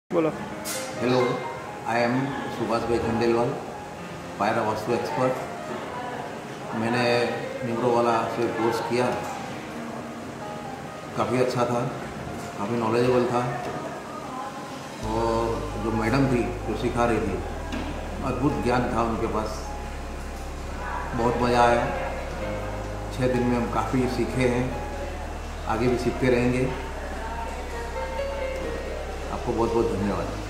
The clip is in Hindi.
बोलो। हेलो, आई एम सुभाष भाई खंडेलवाल, पायरा वास्तु एक्सपर्ट। मैंने निम्रो वाला से कोर्स किया, काफ़ी अच्छा था, काफ़ी नॉलेजेबल था। और जो मैडम थी जो सिखा रही थी, अद्भुत ज्ञान था उनके पास, बहुत मज़ा आया। 6 दिन में हम काफ़ी सीखे हैं, आगे भी सीखते रहेंगे। आपको बहुत बहुत धन्यवाद।